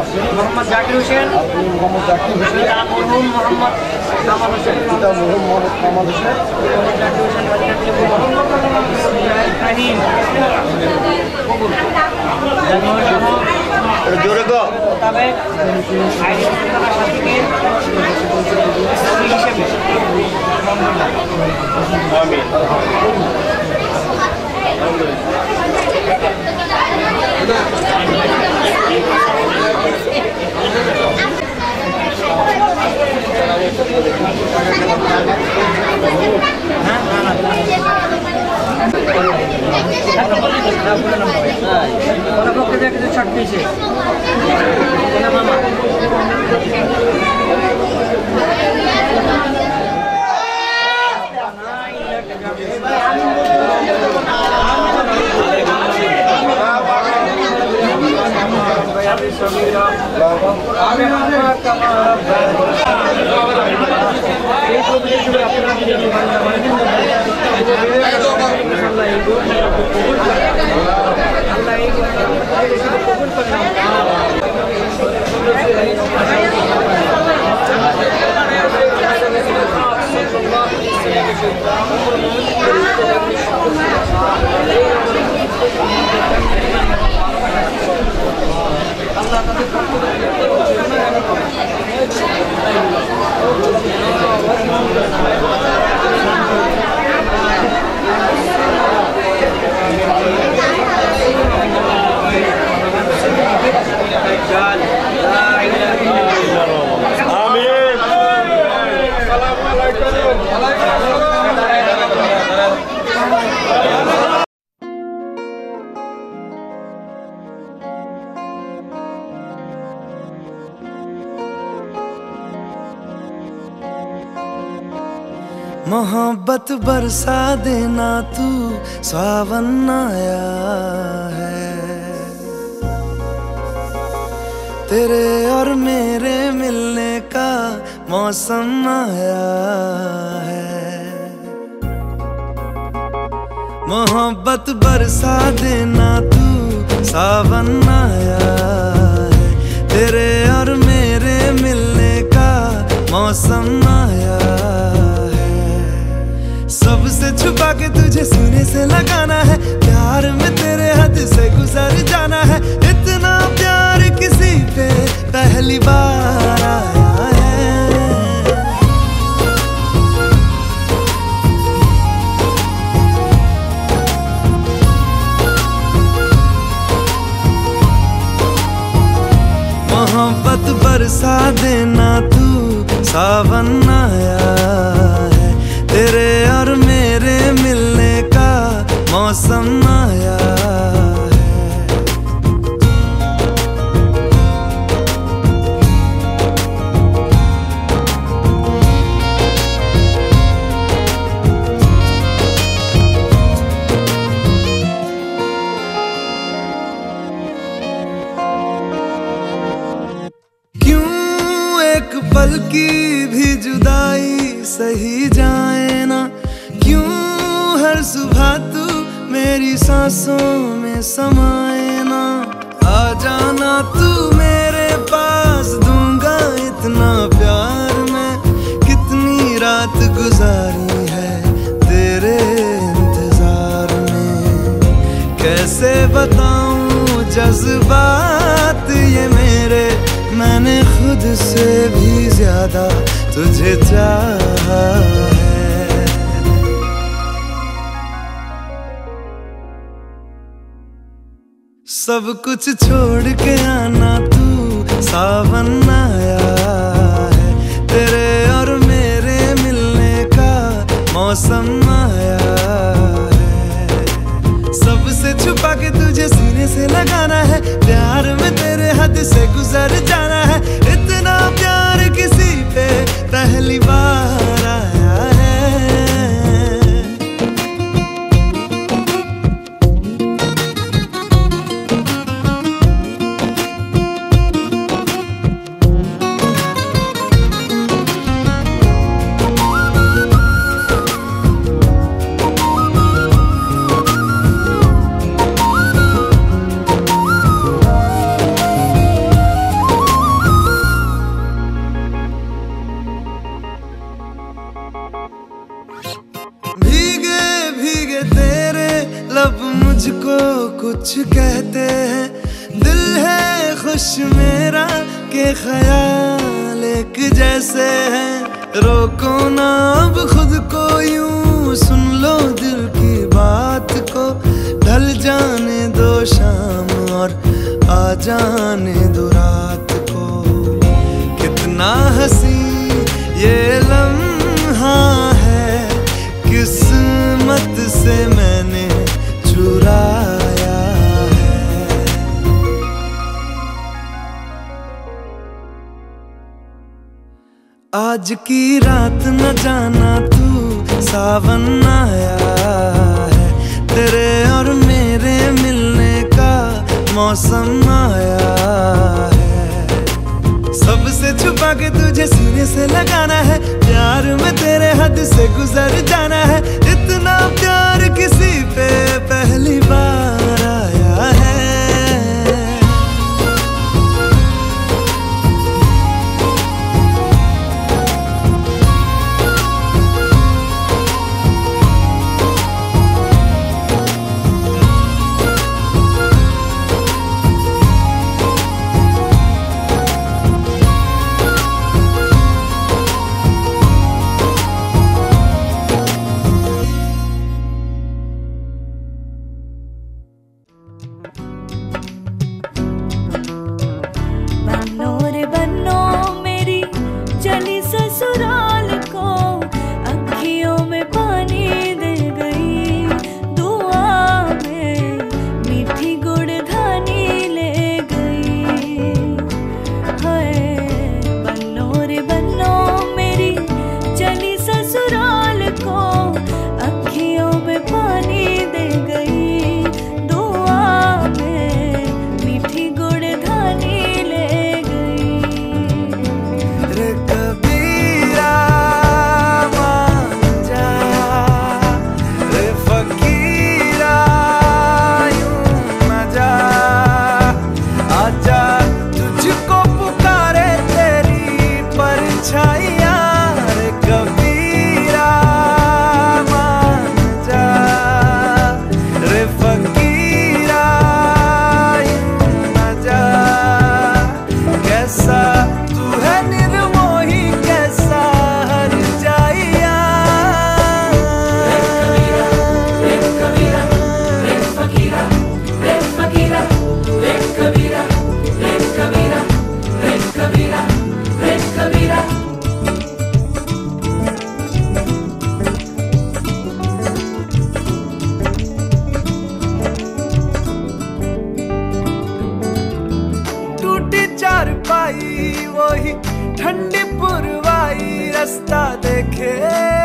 মোহাম্মদ জাকির হোসেন, মোহাম্মদ জাকির হোসেন, মরহুম মোহাম্মদ কামাল হোসেন, পিতা মরহুম মোহাম্মদ কামাল হোসেন, জাকির হোসেন রাহিম কবুল জোরে গো তবে আইডি সার্টিফিকেট হিসেবে আমিন। কিছু ছাড় পেয়েছে মামা मोहब्बत बरसा देना तू सावन आया है, तेरे और मेरे मिलने का मौसम आया है। मोहब्बत बरसा देना तू सावन आया है, तेरे और मेरे मिलने का मौसम आया है। सबसे छुपा के तुझे सीने से लगाना है, प्यार में तेरे हद से गुजर जाना है। इतना प्यार किसी पे पहली बार आया है। मोहब्बत बरसा देना तू सावन आया है, तेरे और मेरे मिलने का मौसम आया है। पल की भी जुदाई सही जाए ना, क्यों हर सुबह तू मेरी सांसों में समाए ना। आ जाना तू मेरे पास, दूंगा इतना प्यार मैं। कितनी रात गुजारी है तेरे इंतजार में, कैसे बताऊं जज्बात ये मेरे। मैंने खुद से भी ज्यादा तुझे चाहा है। सब कुछ छोड़ के आना तू सावन आया है, तेरे और मेरे मिलने का मौसम आया है। सबसे छुपा के तुझे सीने से लगाना है, प्यार में तेरे हद से गुजर जाना है। इतना प्यार किसी पे पहली बार आया है। मेरा के ख्याल एक जैसे है, रोको ना अब खुद को यूं, सुन लो दिल की बात को, ढल जाने दो शाम और आ जाने दो रात को। कितना हंसी ये लम्हा है, किस्मत से मैंने चुराया है। आज की रात न जाना तू सावन आया है, तेरे और मेरे मिलने का मौसम आया है। सबसे छुपा के तुझे सीने से लगाना है, प्यार में तेरे हद से गुजर जाना है। इतना प्यार किसी पे पहली बार आया है। वही ठंडी पुरवाई रास्ता देखे